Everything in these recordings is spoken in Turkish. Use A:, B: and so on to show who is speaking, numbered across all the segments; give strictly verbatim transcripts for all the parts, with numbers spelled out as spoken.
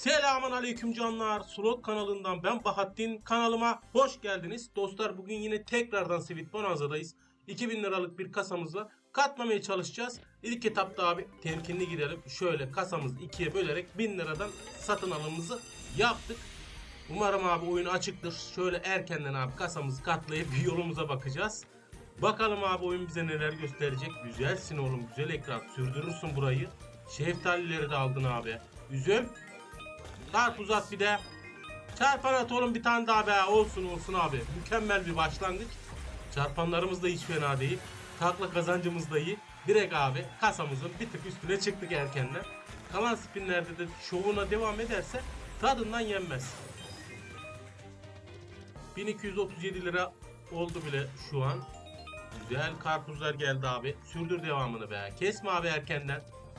A: Selamun aleyküm canlar. Slot kanalından ben Bahattin. Kanalıma hoş geldiniz. Dostlar bugün yine tekrardan Sweet Bonanza'dayız. iki bin liralık bir kasamızla katlamaya çalışacağız. İlk etapta abi temkinli girelim. Şöyle kasamızı ikiye bölerek bin liradan satın alımımızı yaptık. Umarım abi oyun açıktır. Şöyle erkenden abi kasamızı katlayıp yolumuza bakacağız. Bakalım abi oyun bize neler gösterecek. Güzelsin oğlum, güzel ekran. Sürdürürsün burayı. Şeftalileri de aldın abi. Üzüm. Karpuz at bir de. Çarpan at oğlum bir tane daha be. Olsun olsun abi. Mükemmel bir başlangıç. Çarpanlarımız da hiç fena değil. Takla kazancımız da iyi. Direkt abi kasamızın bir tık üstüne çıktık erkenden. Kalan spinlerde de şovuna devam ederse tadından yenmez. bin iki yüz otuz yedi lira oldu bile şu an. Güzel karpuzlar geldi abi. Sürdür devamını be. Kesme abi erkenden.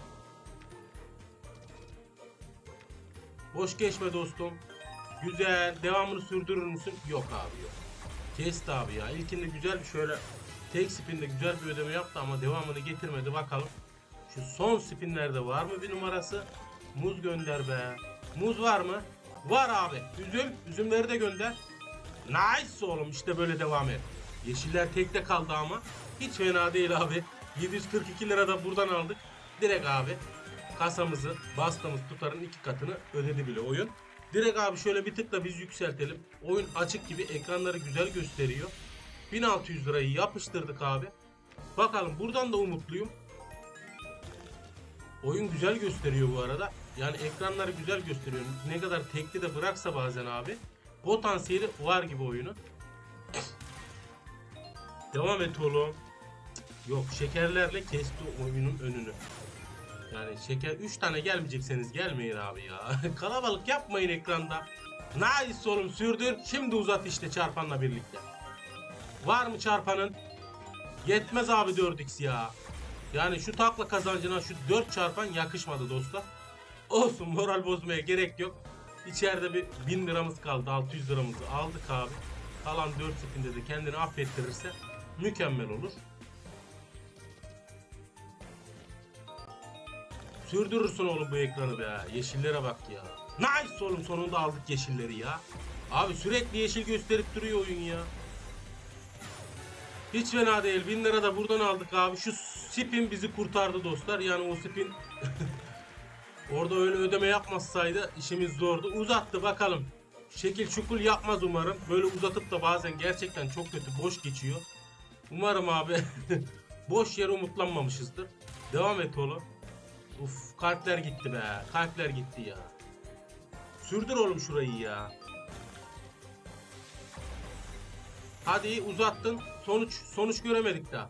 A: Boş geçme dostum. Güzel. Devamını sürdürür müsün? Yok abi yok. Kesti abi ya. İlkinde güzel bir şöyle tek spinde güzel bir ödeme yaptı ama devamını getirmedi. Bakalım. Şu son spinlerde var mı bir numarası? Muz gönder be. Muz var mı? Var abi. Üzüm. Üzümleri de gönder. Nice oğlum. İşte böyle devam et. Yeşiller tekte kaldı ama. Hiç fena değil abi. yedi yüz kırk iki lira da buradan aldık. Direkt abi kasamızı bastığımız tutarın iki katını ödedi bile oyun. Direkt abi şöyle bir tıkla biz yükseltelim. Oyun açık gibi, ekranları güzel gösteriyor. bin altı yüz lirayı yapıştırdık abi. Bakalım buradan da umutluyum. Oyun güzel gösteriyor bu arada. Yani ekranları güzel gösteriyor. Ne kadar tekli de bıraksa bazen abi, potansiyeli var gibi oyunun. Devam et oğlum. Yok, şekerlerle kesti oyunun önünü. Yani şeker üç tane gelmeyecekseniz gelmeyin abi ya. Kalabalık yapmayın ekranda. Nice oğlum, sürdür. Şimdi uzat işte çarpanla birlikte. Var mı çarpanın? Yetmez abi dört x ya. Yani şu takla kazancına şu dört çarpan yakışmadı dostlar. Olsun, moral bozmaya gerek yok. İçeride bir bin liramız kaldı. altı yüz liramızı aldık abi. Kalan dört spinde de kendini affettirirse mükemmel olur. Sürdürürsün oğlum bu ekranı be. Yeşillere bak ya. Nice oğlum, sonunda aldık yeşilleri ya. Abi sürekli yeşil gösterip duruyor oyun ya. Hiç fena değil. bin lira da buradan aldık abi. Şu spin bizi kurtardı dostlar. Yani o spin orada öyle ödeme yapmasaydı işimiz zordu. Uzattı bakalım. Şekil şukul yapmaz umarım. Böyle uzatıp da bazen gerçekten çok kötü boş geçiyor. Umarım abi boş yere umutlanmamışızdır. Devam et oğlum. Uf, kalpler gitti be. Kalpler gitti ya. Sürdür oğlum şurayı ya. Hadi uzattın. Sonuç sonuç göremedik daha.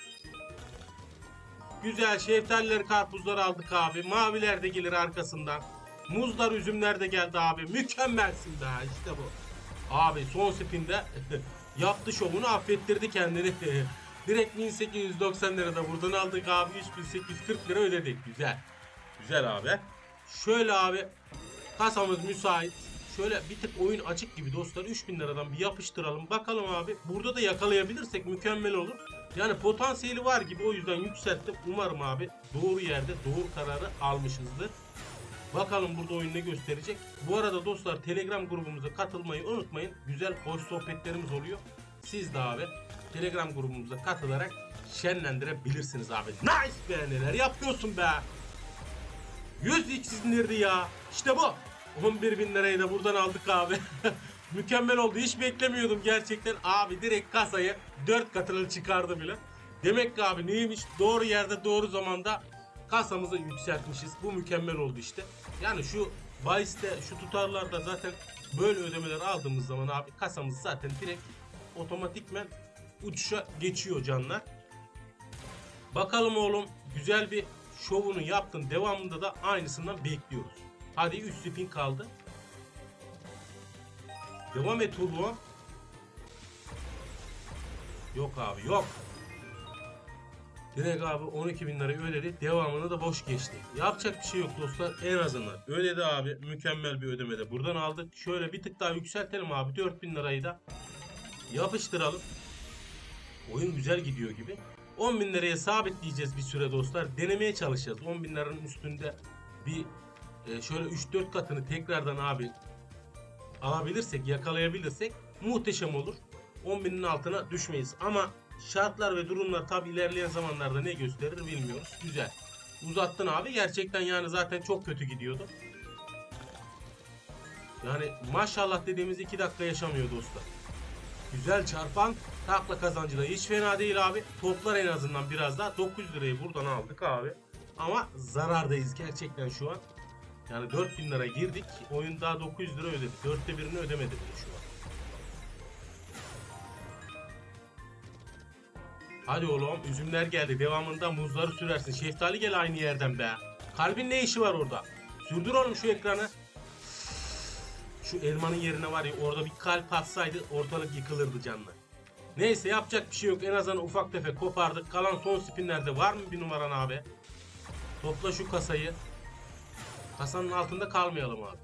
A: Güzel şeftalileri, karpuzları aldık abi. Maviler de gelir arkasından. Muzlar, üzümler de geldi abi. Mükemmelsin be. İşte bu. Abi son spinde yaptı şovunu, affettirdi kendini. Direkt bin sekiz yüz doksan lira da buradan aldık abi. üç bin sekiz yüz kırk lira ödedik. Güzel. Güzel abi. Şöyle abi kasamız müsait. Şöyle bir tık oyun açık gibi dostlar. üç bin liradan bir yapıştıralım. Bakalım abi. Burada da yakalayabilirsek mükemmel olur. Yani potansiyeli var gibi, o yüzden yükselttim. Umarım abi doğru yerde doğru kararı almışızdır. Bakalım burada oyun ne gösterecek. Bu arada dostlar Telegram grubumuza katılmayı unutmayın. Güzel hoş sohbetlerimiz oluyor. Siz de abi Telegram grubumuza katılarak şenlendirebilirsiniz abi. Nice be, neler yapıyorsun be. yüz x indirdi ya. İşte bu. on bir bin lirayı da buradan aldık abi. Mükemmel oldu. Hiç beklemiyordum gerçekten. Abi direkt kasayı dört katını çıkardı bile. Demek ki abi neymiş? Doğru yerde doğru zamanda kasamızı yükseltmişiz. Bu mükemmel oldu işte. Yani şu bahiste, şu tutarlarda zaten böyle ödemeler aldığımız zaman abi kasamız zaten direkt otomatikmen uçuşa geçiyor canlar. Bakalım oğlum, güzel bir şovunu yaptın. Devamında da aynısından bekliyoruz. Hadi üç spin kaldı. Devam et oğlum. Yok abi yok. Direkt abi on iki bin lirayı ödedi. Devamını da boş geçti. Yapacak bir şey yok dostlar. En azından ödedi abi. Mükemmel bir ödeme de buradan aldık. Şöyle bir tık daha yükseltelim abi. dört bin lirayı da yapıştıralım. Oyun güzel gidiyor gibi. on bin liraya sabitleyeceğiz bir süre dostlar. Denemeye çalışacağız. on bin liranın üstünde bir e, şöyle üç dört katını tekrardan abi alabilirsek, yakalayabilirsek muhteşem olur. on binin altına düşmeyiz. Ama şartlar ve durumlar tabi ilerleyen zamanlarda ne gösterir bilmiyoruz. Güzel. Uzattın abi. Gerçekten yani zaten çok kötü gidiyordu. Yani maşallah dediğimiz iki dakika yaşamıyor dostlar. Güzel çarpan takla kazancı da hiç fena değil abi. Toplar en azından biraz daha. dokuz yüz lirayı buradan aldık abi. Ama zarardayız gerçekten şu an. Yani dört bin lira girdik. Oyun daha dokuz yüz lira ödedik. Dörtte birini ödemedi bile şu an. Hadi oğlum, üzümler geldi. Devamında muzları sürersin. Şeftali gel aynı yerden be. Kalbin ne işi var orada? Sürdür oğlum şu ekranı. Şu elmanın yerine var ya, orada bir kalp atsaydı ortalık yıkılırdı canlı. Neyse, yapacak bir şey yok. En azından ufak tefek kopardık. Kalan son spinlerde var mı bir numaran abi? Topla şu kasayı. Kasanın altında kalmayalım abi.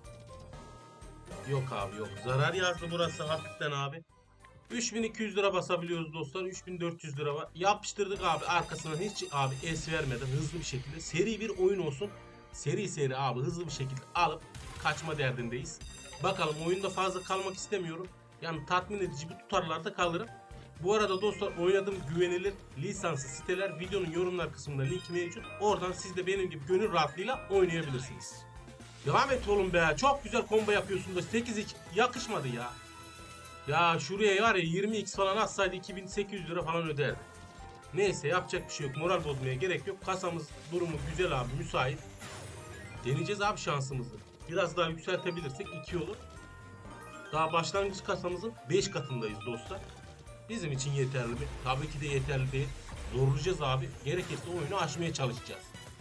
A: Yok abi yok. Zarar yazdı burası hafiften abi. üç bin iki yüz lira basabiliyoruz dostlar. üç bin dört yüz lira var. Yapıştırdık abi. Arkasından hiç abi es vermeden hızlı bir şekilde seri bir oyun olsun. Seri seri abi hızlı bir şekilde alıp kaçma derdindeyiz. Bakalım, oyunda fazla kalmak istemiyorum. Yani tatmin edici bir tutarlarda kalırım. Bu arada dostlar, oynadığım güvenilir lisanslı siteler videonun yorumlar kısmında linki mevcut. Oradan siz de benim gibi gönül rahatlığıyla oynayabilirsiniz. Devam et oğlum be. Çok güzel combo yapıyorsun da sekiz hiç yakışmadı ya. Ya şuraya var ya yirmi x falan atsaydı iki bin sekiz yüz lira falan öderdi. Neyse, yapacak bir şey yok. Moral bozmaya gerek yok. Kasamız durumu güzel abi, müsait. Deneyeceğiz abi şansımızı. Biraz daha yükseltebilirsek iki olur. Daha başlangıç kasamızın beş katındayız dostlar. Bizim için yeterli mi? Tabii ki de yeterli değil. Zorlayacağız abi. Gerekirse oyunu aşmaya çalışacağız.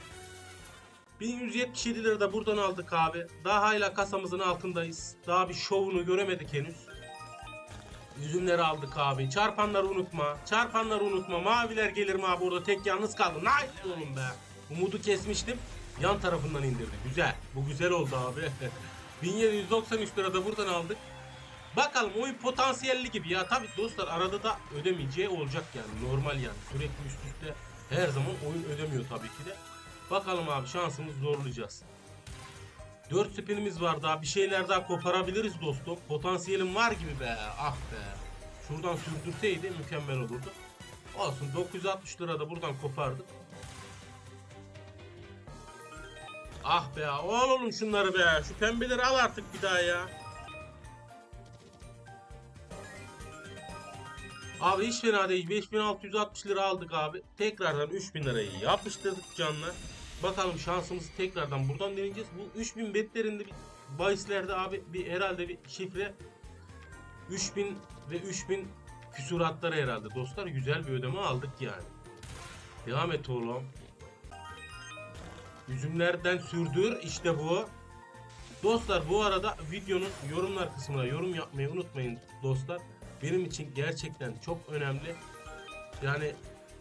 A: bin yüz yetmiş yedi lira da buradan aldık abi. Daha hala kasamızın altındayız. Daha bir şovunu göremedik henüz. Üzümleri aldık abi. Çarpanları unutma. Çarpanları unutma. Maviler gelir mi abi, orada tek yalnız kaldı. Nice oğlum be. Umudu kesmiştim. Yan tarafından indirdi. Güzel. Bu güzel oldu abi. bin yedi yüz doksan üç lira da buradan aldık. Bakalım, oyun potansiyelli gibi ya. Tabi dostlar, arada da ödemeyeceği olacak yani. Normal yani. Sürekli üst üste her zaman oyun ödemiyor tabii ki de. Bakalım abi, şansımızı zorlayacağız. dört spinimiz var daha. Bir şeyler daha koparabiliriz dostum. Potansiyelim var gibi be. Ah be. Şuradan sürdürseydi mükemmel olurdu. Olsun, dokuz yüz altmış lira da buradan kopardık. Ah be. Al oğlum şunları be. Şu pembeleri al artık bir daha ya. Abi hiç fena değil. beş bin altı yüz altmış lira aldık abi. Tekrardan üç bin lirayı yapıştırdık canlı. Bakalım şansımızı tekrardan buradan deneyeceğiz. Bu üç bin betlerinde bir bahislerde abi bir herhalde bir şifre üç bin ve üç bin küsuratları herhalde dostlar. Güzel bir ödeme aldık yani. Devam et oğlum. Üzümlerden sürdür, işte bu. Dostlar, bu arada videonun yorumlar kısmına yorum yapmayı unutmayın dostlar. Benim için gerçekten çok önemli. Yani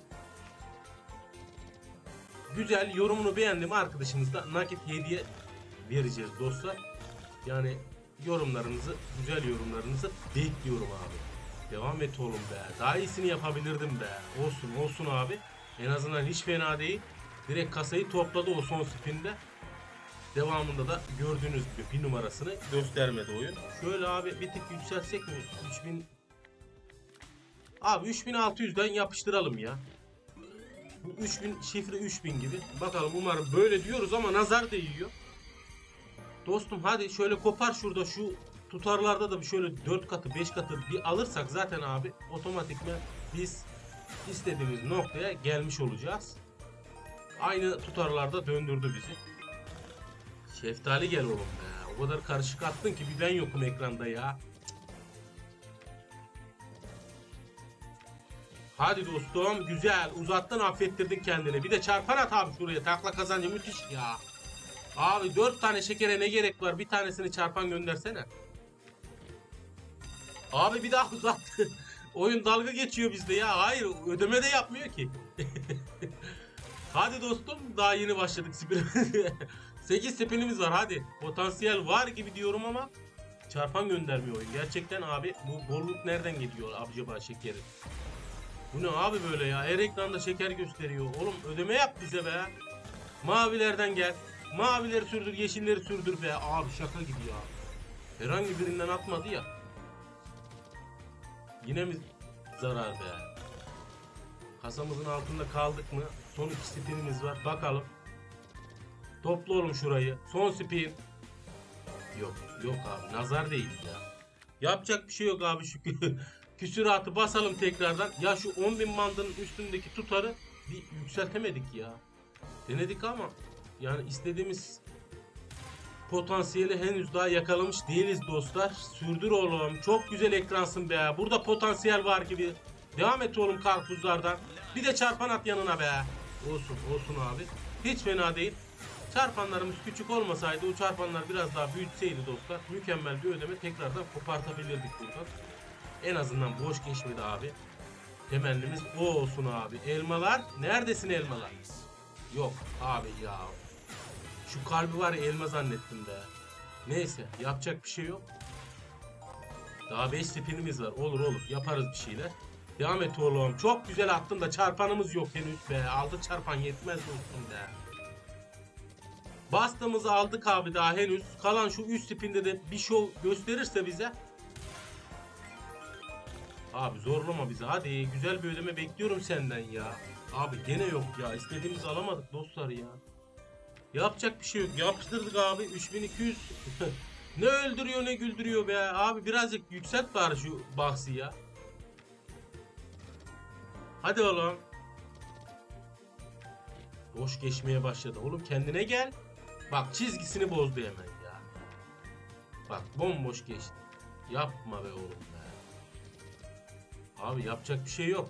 A: güzel, yorumunu beğendiğim arkadaşımızda nakit hediye vereceğiz dostlar. Yani yorumlarınızı, güzel yorumlarınızı bekliyorum abi. Devam et oğlum be. Daha iyisini yapabilirdim be. Olsun olsun abi. En azından hiç fena değil. Direkt kasayı topladı o son spinde. Devamında da gördüğünüz gibi bir numarasını göstermedi oyun. Şöyle abi bir tık yükseltsek mi? üç bin Abi üç bin altı yüzden yapıştıralım ya. Bu üç bin şifre üç bin gibi. Bakalım, umarım böyle diyoruz ama nazar değiyor. Dostum hadi şöyle kopar şurada, şu tutarlarda da bir şöyle dört katı beş katı bir alırsak zaten abi otomatikman biz istediğimiz noktaya gelmiş olacağız. Aynı tutarlarda döndürdü bizi. Şeftali gel oğlum be. O kadar karışık attın ki bir ben yokum ekranda ya. Hadi dostum, güzel uzattın, affettirdin kendini. Bir de çarpan at abi şuraya, takla kazancı müthiş ya. Abi dört tane şekere ne gerek var, bir tanesini çarpan göndersene. Abi bir daha uzattı. Oyun dalga geçiyor bizde ya. Hayır, ödeme de yapmıyor ki. Hadi dostum, daha yeni başladık spinimize. sekiz spinimiz var hadi. Potansiyel var gibi diyorum ama çarpan göndermiyor oyun. Gerçekten abi, bu bolluk nereden geliyor acaba şekeri? Bu ne abi böyle ya? Her ekranda şeker gösteriyor. Oğlum ödeme yap bize be. Mavilerden gel. Mavileri sürdür, yeşilleri sürdür be. Abi şaka gibi ya. Herhangi birinden atmadı ya. Yine mi zarar be? Kasamızın altında kaldık mı? Son iki spinimiz var. Bakalım. Topla oğlum şurayı. Son spin. Yok. Yok abi. Nazar değil ya. Yapacak bir şey yok abi. Şu küsuratı basalım tekrardan. Ya şu on bin bandının üstündeki tutarı bir yükseltemedik ya. Denedik ama yani istediğimiz potansiyeli henüz daha yakalamış değiliz dostlar. Sürdür oğlum. Çok güzel ekransın be. Burada potansiyel var gibi. Devam et oğlum karpuzlardan. Bir de çarpan at yanına be. Olsun olsun abi. Hiç fena değil. Çarpanlarımız küçük olmasaydı o çarpanlar biraz daha büyütseydi dostlar. Mükemmel bir ödeme tekrardan kopartabilirdik buradan. En azından boş geçmedi abi. Temennimiz o olsun abi. Elmalar. Neredesin elmalar? Yok abi ya. Şu kalbi var ya elma zannettim be. Neyse yapacak bir şey yok. Daha beş spinimiz var. Olur olur yaparız bir şeyler. Devam et oğlum. Çok güzel attın da çarpanımız yok henüz be. Aldık çarpan yetmez olsun be. Bastığımızı aldık abi daha henüz. Kalan şu üç spinde de bir şov gösterirse bize. Abi zorlama bizi. Hadi güzel bir ödeme bekliyorum senden ya. Abi gene yok ya. İstediğimizi alamadık dostlar ya. Yapacak bir şey yok. Yapıştırdık abi. üç bin iki yüz. Ne öldürüyor ne güldürüyor be. Abi birazcık yükselt bari şu bahsi ya. Hadi oğlum. Boş geçmeye başladı. Oğlum kendine gel. Bak çizgisini bozdu hemen ya. Bak bomboş geçti. Yapma be oğlum be. Abi yapacak bir şey yok.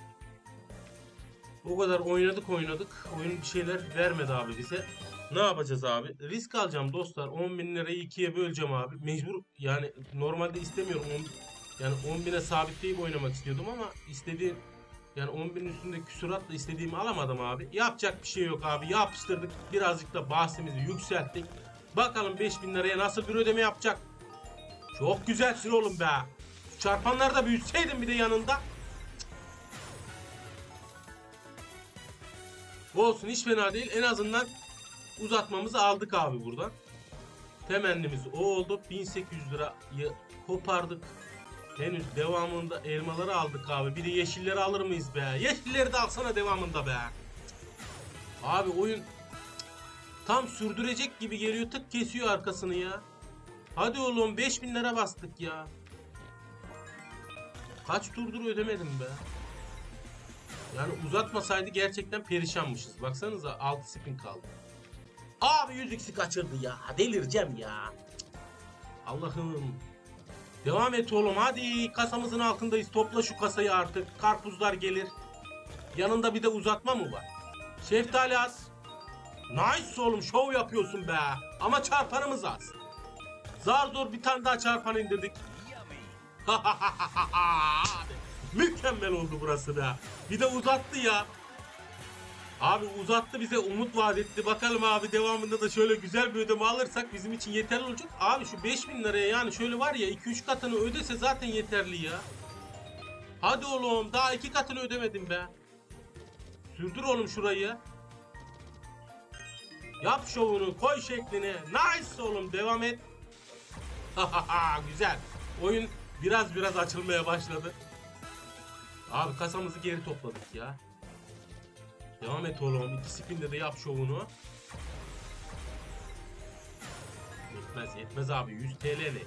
A: O kadar oynadık oynadık. Oyun bir şeyler vermedi abi bize. Ne yapacağız abi? Risk alacağım dostlar. on bin lirayı ikiye böleceğim abi. Mecbur yani normalde istemiyorum. on, yani on bine sabitleyip oynamak istiyordum ama istediğim yani on binin üstünde küsuratla istediğimi alamadım abi. Yapacak bir şey yok abi. Yapıştırdık. Birazcık da bahsimizi yükselttik. Bakalım beş bin liraya nasıl bir ödeme yapacak. Çok güzelsin oğlum be. Çarpanları da büyütseydin bir de yanında. Olsun hiç fena değil. En azından uzatmamızı aldık abi buradan. Temennimiz o oldu. bin sekiz yüz lirayı kopardık. Henüz devamında elmaları aldık abi. Bir de yeşilleri alır mıyız be? Yeşilleri de alsana devamında be. Abi oyun tam sürdürecek gibi geliyor. Tık kesiyor arkasını ya. Hadi oğlum beş bin lira bastık ya. Kaç turdur ödemedim be. Yani uzatmasaydı gerçekten perişanmışız. Baksanıza altı spin kaldı. Abi yüz x'i kaçırdı ya. Delireceğim ya. Allah'ım. Devam et oğlum hadi. Kasamızın altındayız. Topla şu kasayı artık. Karpuzlar gelir. Yanında bir de uzatma mı var? Şeftali az. Nice oğlum şov yapıyorsun be. Ama çarpanımız az. Zar zor bir tane daha çarpan indirdik. Mükemmel oldu burası be. Bir de uzattı ya. Abi uzattı bize umut vaat etti. Bakalım abi devamında da şöyle güzel bir ödeme alırsak bizim için yeterli olacak. Abi şu beş bin liraya yani şöyle var ya iki üç katını ödese zaten yeterli ya. Hadi oğlum daha iki katını ödemedim be. Sürdür oğlum şurayı. Yap şovunu koy şeklini. Nice oğlum devam et. Güzel. Oyun biraz biraz açılmaya başladı. Abi kasamızı geri topladık ya. Devam et oğlum. İki spinde de yap şovunu. Yetmez yetmez abi. yüz T L ne?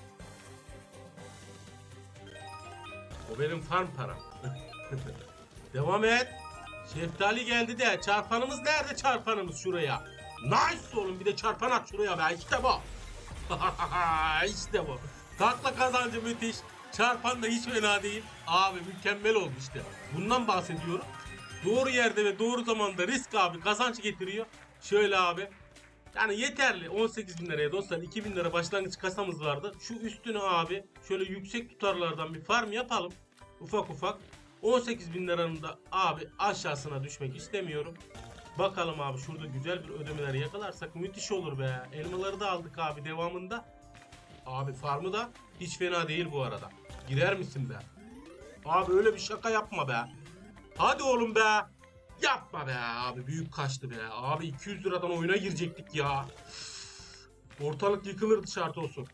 A: O benim farm param. Devam et. Şeftali geldi de. Çarpanımız nerede çarpanımız şuraya? Nice oğlum. Bir de çarpan at şuraya be. İşte bu. İşte bu. Takla kazancı müthiş. Çarpan da hiç fena değil. Abi mükemmel oldu işte. Bundan bahsediyorum. Doğru yerde ve doğru zamanda risk abi kazanç getiriyor. Şöyle abi. Yani yeterli. on sekiz bin liraya dostlar. iki bin lira başlangıç kasamız vardı. Şu üstünü abi şöyle yüksek tutarlardan bir farm yapalım. Ufak ufak. on sekiz bin liranın da abi aşağısına düşmek istemiyorum. Bakalım abi şurada güzel bir ödemeler yakalarsak müthiş olur be. Elmaları da aldık abi devamında. Abi farmı da hiç fena değil bu arada. Girer misin be? Abi öyle bir şaka yapma be. Hadi oğlum be. Yapma be abi, büyük kaçtı be. Abi iki yüz liradan oyuna girecektik ya. Ortalık yıkılırdı şart olsun.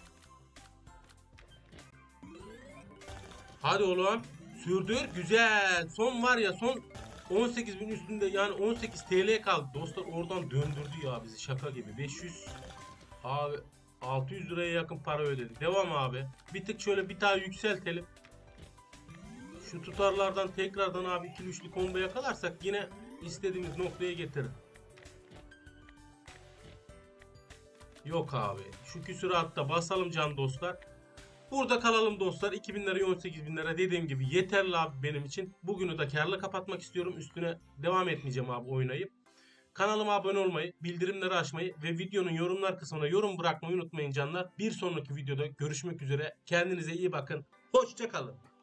A: Hadi oğlum. Sürdür. Güzel. Son var ya, son on sekiz bin üstünde, yani on sekiz T L kaldı. Dostlar oradan döndürdü ya bizi, şaka gibi. beş yüz abi, altı yüz liraya yakın para ödedik. Devam abi. Bir tık şöyle bir daha yükseltelim. Şu tutarlardan tekrardan abi ikili üçlü combo yakalarsak yine istediğimiz noktaya getirir. Yok abi. Şu küsuratta basalım can dostlar. Burada kalalım dostlar. iki bin liraya on sekiz bin lira dediğim gibi yeterli abi benim için. Bugünü de karlı kapatmak istiyorum. Üstüne devam etmeyeceğim abi oynayıp. Kanalıma abone olmayı, bildirimleri açmayı ve videonun yorumlar kısmına yorum bırakmayı unutmayın canlar. Bir sonraki videoda görüşmek üzere. Kendinize iyi bakın. Hoşça kalın.